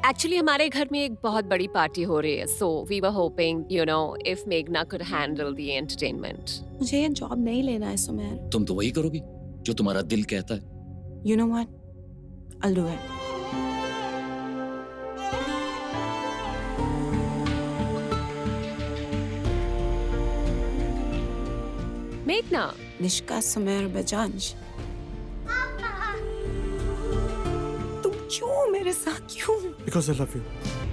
Actually हमारे घर में एक बहुत बड़ी पार्टी हो रही है, so we were hoping if मेघना कुड हैंडल द एंटरटेनमेंट। मुझे ये जॉब नहीं लेना है सुमेर। तुम तो वही करोगी जो तुम्हारा दिल कहता है। You know what? I'll do it. मेघना, निष्का, सुमेर, बजाज, तुम क्यों मेरे साथ क्यों? Because I love you.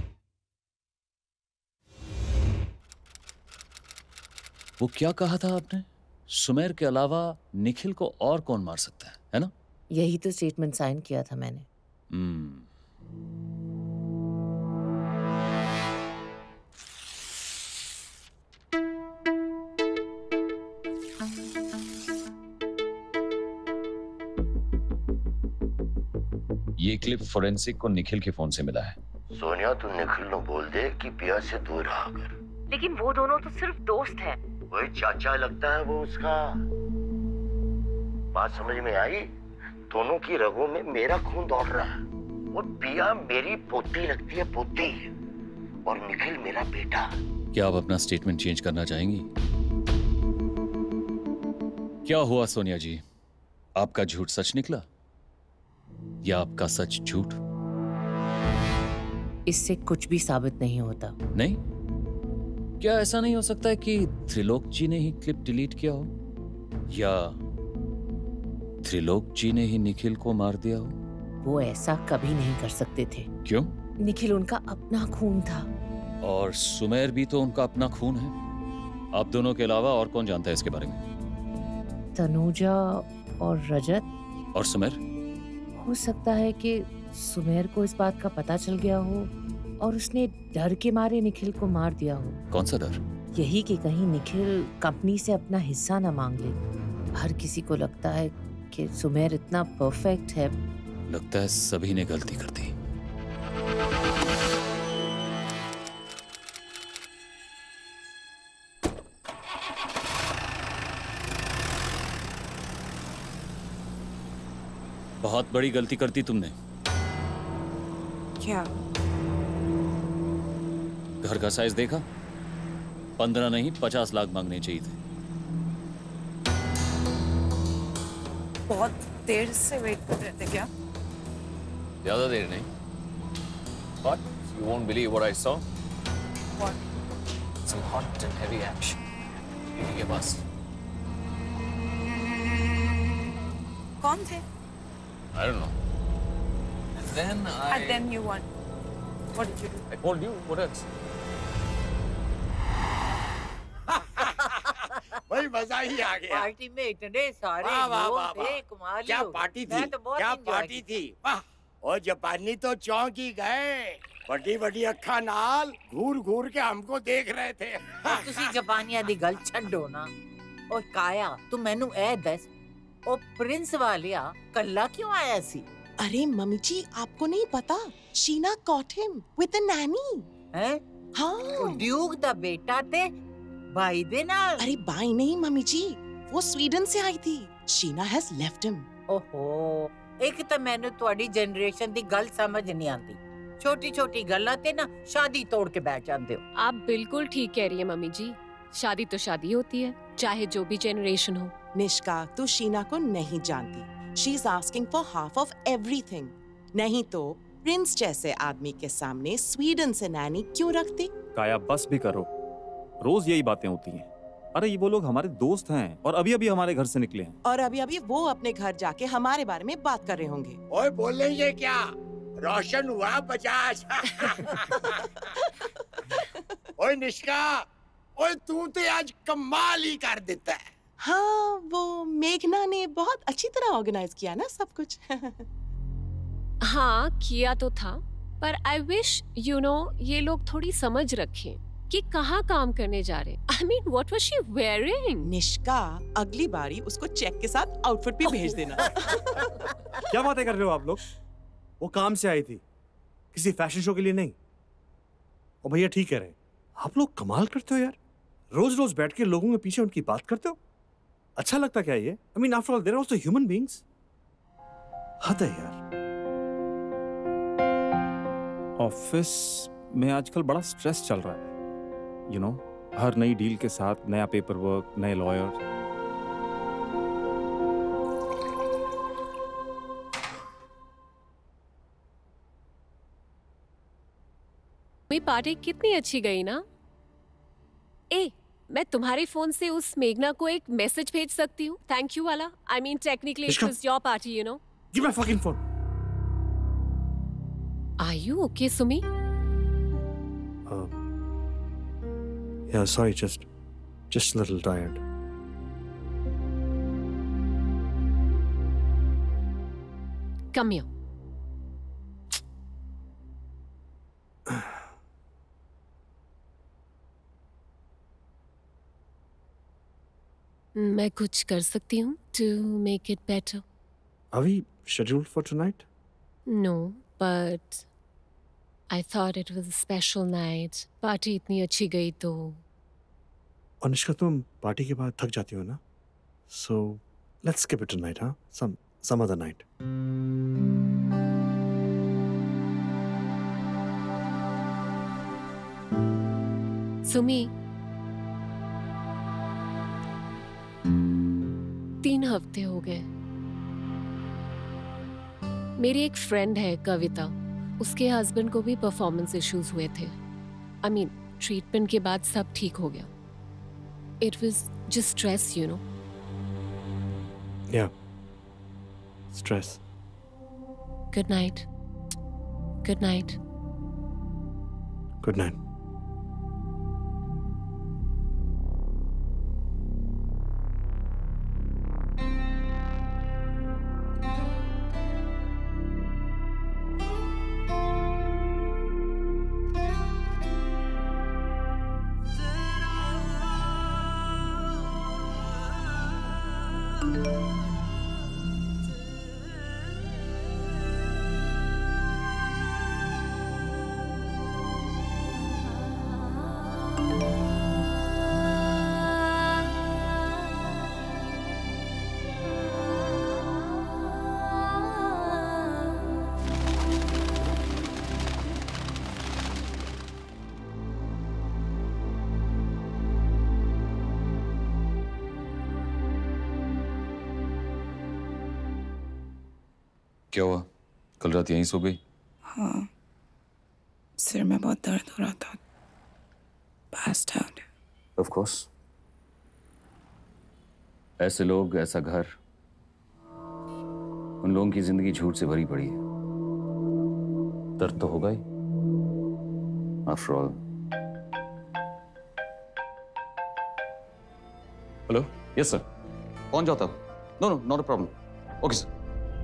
वो क्या कहा था आपने? सुमेर के अलावा निखिल को और कौन मार सकता है ना? यही तो स्टेटमेंट साइन किया था मैंने। ये क्लिप फोरेंसिक को निखिल के फोन से मिला है। सोनिया, तू निखिल को बोल दे कि पिया से दूर रहा कर। लेकिन वो दोनों तो सिर्फ दोस्त हैं। वही चाचा लगता है वो उसका। बात समझ में आई? दोनों की रगों में मेरा खून दौड़ रहा है। वो पिया मेरी पोती लगती है, पोती, और निखिल मेरा बेटा। क्या आप अपना स्टेटमेंट चेंज करना चाहेंगी? क्या हुआ सोनिया जी? आपका झूठ सच निकला या आपका सच झूठ? इससे कुछ भी साबित नहीं होता। नहीं? क्या ऐसा नहीं हो सकता है कि त्रिलोक जी ने ही क्लिप डिलीट किया हो, या त्रिलोक जी ने ही निखिल को मार दिया हो? वो ऐसा कभी नहीं कर सकते थे। क्यों? निखिल उनका अपना खून था। और सुमेर भी तो उनका अपना खून है। आप दोनों के अलावा और कौन जानता है इसके बारे में? तनुजा और रजत। और सुमेर? हो सकता है कि सुमेर को इस बात का पता चल गया हो और उसने डर के मारे निखिल को मार दिया हो। कौन सा डर? यही कि कहीं निखिल कंपनी से अपना हिस्सा ना मांग ले। हर किसी को लगता है कि सुमेर इतना परफेक्ट है। लगता है सभी ने गलती कर दी। बहुत बड़ी गलती करती तुमने। क्या? घर का साइज देखा? 15 नहीं 50 लाख मांगने चाहिए थे। बहुत देर से वेट कर रहे थे क्या? ज्यादा देर नहीं। But you won't believe what I saw. What? Some hot and heavy action. TV के पास। कौन थे? I don't know. And then And then you won. What did you do? I told you. What else? भाई मजा ही आ गया। Party में इतने सारे वाह, वाह, लोग वाह, थे, वाह। कमाल ही क्या हो गई। पार्टी थी? मैं तो बहुत क्या enjoy पार्टी की। थी? वाह! और जापानी तो चौंक ही गए। बड़ी बड़ी अखा नाल घूर घूर के हमको देख रहे थे। ਤੁਸੀਂ ਜਾਪਾਨੀਆਂ ਦੀ ਗੱਲ ਛੱਡੋ ਨਾ। ਓ ਕਾਇਆ, ਤੂੰ ਮੈਨੂੰ ਇਹ ਦੱਸ, ਉਹ ਪ੍ਰਿੰਸ ਵਾਲਿਆ ਕੱਲਾ ਕਿਉਂ ਆਇਆ ਸੀ? अरे मम्मी जी, आपको नहीं पता? Sheena caught him with a nanny. हैं? हाँ। ड्यूक ਦਾ बेटा ते भाई दे नाल। अरे बाई नहीं मम्मी जी, वो स्वीडन से आई थी। Sheena has left him. ओहो, एक ਤਾਂ ਮੈਨੂੰ ਤੁਹਾਡੀ ਜਨਰੇਸ਼ਨ ਦੀ ਗੱਲ ਸਮਝ ਨਹੀਂ ਆਉਂਦੀ। छोटी-छोटी गल्लां ते ना शादी तोड़ के बैठ जाते हो। आप बिल्कुल ठीक कह रही है मम्मी जी। शादी तो शादी होती है, चाहे जो भी जनरेशन हो। निष्का, तू शीना को नहीं जानती। She is asking for half of everything. नहीं तो प्रिंस जैसे आदमी के सामने स्वीडन से नैनी क्यों रखती? काया, बस भी करो। रोज यही बातें होती हैं। अरे ये वो लोग हमारे दोस्त हैं और अभी-अभी हमारे घर से निकले हैं। और अभी-अभी वो अपने घर जाके हमारे बारे में बात कर रहे होंगे। ओए बोले ये क्या? रोशन हुआ बजाज। ओए निष्का, ओए तू तो आज कमाल ही कर देता है। हाँ, वो मेघना ने बहुत अच्छी तरह ऑर्गेनाइज किया ना सब कुछ। हाँ, किया तो था, पर आई विश ये लोग थोड़ी समझ रखें कि कहाँ काम करने जा रहे हैं। I mean, what was she wearing? Nishka, अगली बारी उसको चेक के साथ आउटफिट भी भेज देना। क्या बातें कर रहे हो आप लोग? वो काम से आई थी, किसी फैशन शो के लिए नहीं। और भैया ठीक कह रहे हैं, आप लोग कमाल करते हो यार। रोज रोज बैठ के लोगों के पीछे उनकी बात करते हो। अच्छा लगता क्या ये? I mean, after all, they're also human beings. हद है यार। ऑफिस में आजकल बड़ा स्ट्रेस चल रहा है, यू नो, हर नई डील के साथ नया पेपर वर्क, नए लॉयर। मेरी पार्टी कितनी अच्छी गई ना। ए, मैं तुम्हारे फोन से उस मेघना को एक मैसेज भेज सकती हूँ, थैंक यू वाला। I mean technically it was your party, you know. Give my fucking phone. Are you okay Sumi? Yeah, sorry, just a little tired. Come here. मैं कुछ कर सकती हूँ to make it better. Are we scheduled for tonight? No, but I thought it was a special night. Party इतनी अच्छी गई तो। अनुष्का, तुम पार्टी के बाद थक जाती हो ना? So let's skip it tonight, huh? Some other night. Sumi, 3 हफ्ते हो गए। मेरी एक फ्रेंड है कविता, उसके हस्बैंड को भी परफॉर्मेंस इश्यूज हुए थे। आई मीन ट्रीटमेंट के बाद सब ठीक हो गया। It was just stress, you know. Yeah. Stress. Good night. Good night. Good night. क्या हुआ? कल रात यहीं सो गई? हाँ, सिर में बहुत दर्द हो रहा था। Passed out. Of course. ऐसे लोग, ऐसा घर, उन लोगों की जिंदगी झूठ से भरी पड़ी है। दर्द तो होगा ही। After all. Hello? Yes sir. कौन जाता? No no, not a problem. Okay sir.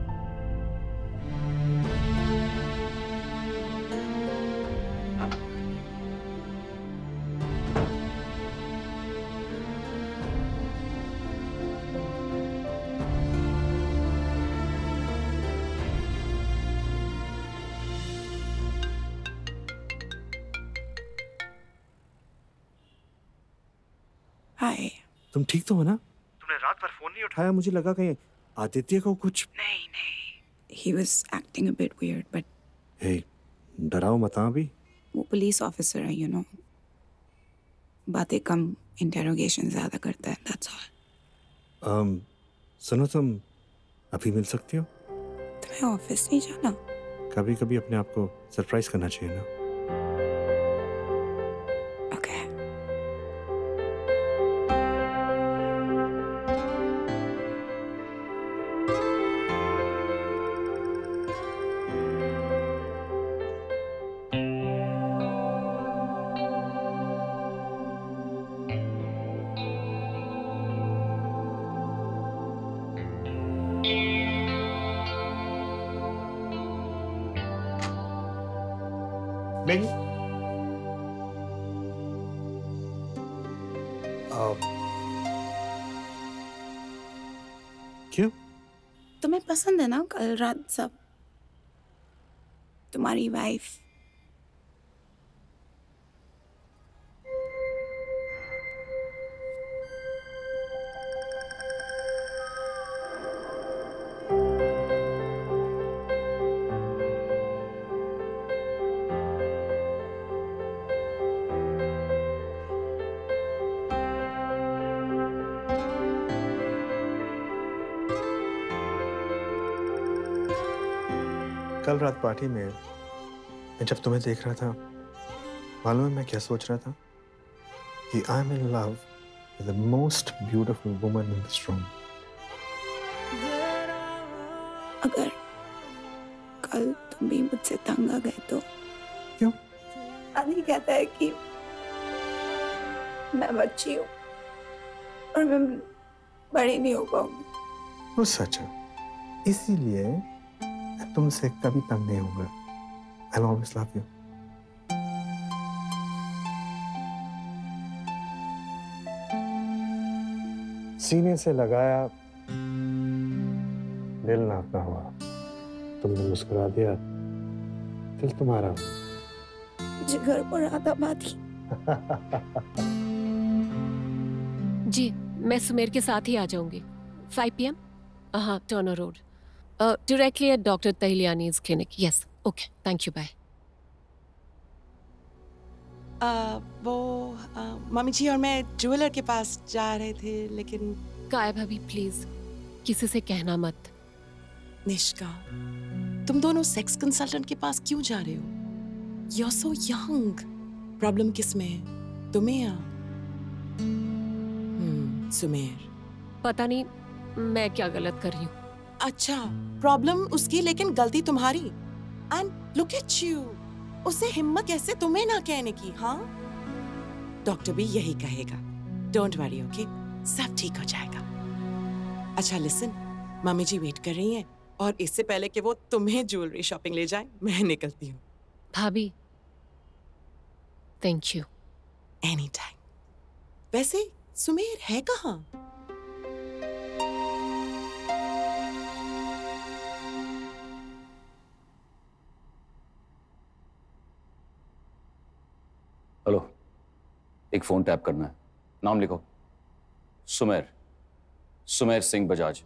Hi. तुम ठीक तो हो ना? तुमने रात भर फोन नहीं उठाया, मुझे लगा कहीं आदित्य को कुछ। नहीं। He was acting a bit weird, but हे, डराओ मत अभी। वो पुलिस ऑफिसर है, you know. बातें कम, इंटेरोगेशन ज्यादा करता है, that's all. सुनो, तुम अभी मिल सकती हो? तुम्हें ऑफिस नहीं जाना? कभी कभी अपने आप को सरप्राइज करना चाहिए ना। Okay. नहीं। क्यों? तुम्हें पसंद है ना कल रात सब? तुम्हारी वाइफ। कल रात पार्टी में मैं जब तुम्हें देख रहा था, मालूम है मैं क्या सोच रहा था? कि I am in love with the most beautiful woman in this room. अगर कल तुम भी मुझसे तंग आ गए तो? क्यों? आदि कहता है कि मैं बच्ची हूँ और मैं बड़ी नहीं हो पाऊंगी। वो सच है, इसीलिए मैं तुमसे कभी तंग नहीं होऊंगा। I'll always love you. सीने से लगाया, दिल ना अपना हुआ। तुमने मुस्कुरा दिया, दिल तुम्हारा हुआ। जिगर पर आधा बाती। जी, मैं सुमेर के साथ ही आ जाऊंगी। 5 PM? हाँ, Turner road, directly at doctor Tahiliani's clinic. Yes, okay, thank you, bye. Mummy ji और मैं ज्वेलर के पास जा रहे थे, लेकिन काया भाभी प्लीज किसी से कहना मत। निष्का, तुम दोनों सेक्स कंसल्टेंट के पास क्यों जा रहे हो? You're so young. प्रॉब्लम किस में है, तुम्हें या सुमेर? पता नहीं मैं क्या गलत कर रही हूँ। अच्छा, प्रॉब्लम उसकी लेकिन गलती तुम्हारी। एंड लुक एट यू, उसे हिम्मत कैसे तुम्हें ना कहने की? हाँ, डॉक्टर भी यही कहेगा। डोंट वरी, ओके, सब ठीक हो जाएगा। अच्छा लिसन, मम्मी जी वेट कर रही हैं, और इससे पहले कि वो तुम्हें ज्वेलरी शॉपिंग ले जाएं, मैं निकलती हूँ। भाभी, थैंक यू। Any time. वैसे सुमेर है कहाँ? हेलो, एक फोन टैप करना है। नाम लिखो। सुमेर, सुमेर सिंह बजाज।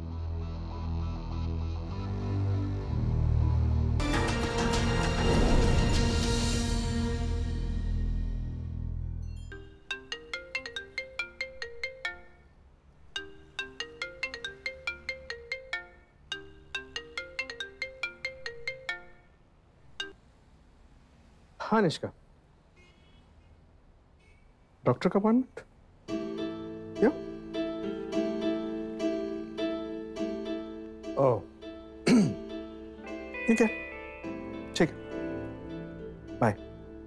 हाँ निष्का, डॉक्टर का अपॉइंटमेंट क्या? ओह ठीक है, ठीक है, बाय।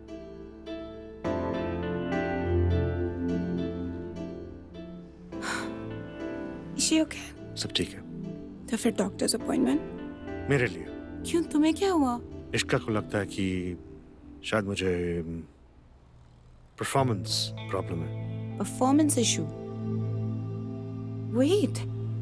ओके, सब ठीक है। तो फिर डॉक्टर्स अपॉइंटमेंट मेरे लिए। क्यों, तुम्हें क्या हुआ? निष्का को लगता है कि शायद मुझे परफॉर्मेंस प्रॉब्लम है। Performance issue? Wait,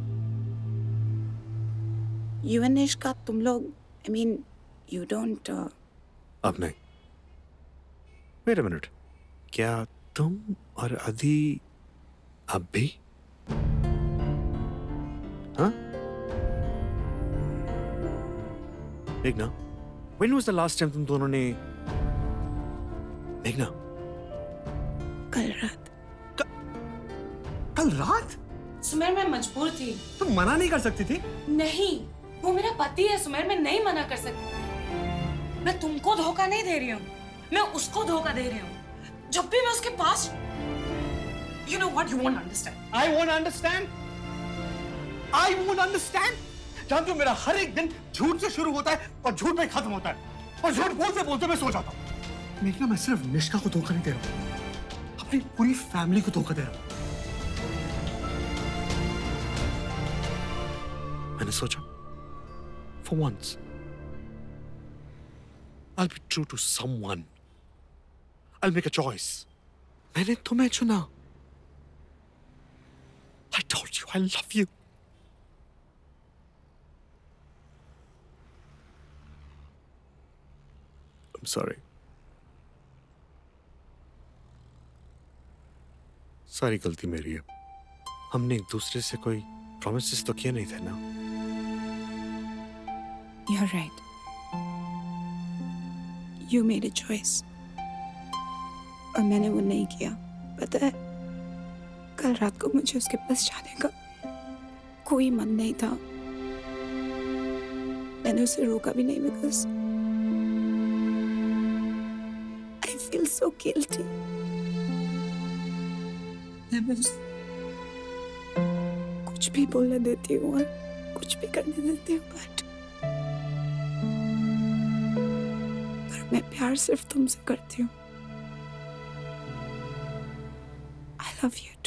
you and Nishka, तुम लोग, आई मीन यू डोंट। अब नहीं। वेट अ मिनट, क्या तुम और आदि अब भी? हाँ? मेघना, when was the last time तुम दोनों ने? मेघना, कल रात। कल रात? सुमेर, मैं मजबूर थी। तुम मना नहीं कर सकती थी? नहीं, वो मेरा पति है सुमेर, मैं नहीं मना कर सकती। मैं तुमको धोखा नहीं दे रही हूँ, मैं उसको धोखा दे रही हूँ। जब भी मैं उसके पास, you know what, you won't understand. I won't understand. I won't understand. जानते हो, मेरा हर एक दिन झूठ से शुरू होता है और झूठ में खत्म होता है, और झूठ बोलते बोलते मैं सो जाता हूँ। मेघना, मैं सिर्फ निष्का को धोखा नहीं दे रहा हूँ, अपनी पूरी फैमिली को धोखा दे रहा हूँ। मैंने सोचा, for once, I'll be true to someone. I'll make a choice. मैंने तुम्हें चुना। I told you I love you. I'm sorry. सारी गलती मेरी है। हमने एक दूसरे से कोई प्रॉमिसेस तो किए नहीं थे ना? You're right. You made a choice. और मैंने वो नहीं किया। पता है, कल रात को मुझे उसके पास जाने का कोई मन नहीं था। मैंने उसे रोका भी नहीं because I feel so guilty. मैं बस कुछ भी बोलने देती हूँ और कुछ भी करने देती हूँ, पर मैं प्यार सिर्फ तुमसे करती हूँ। I love you.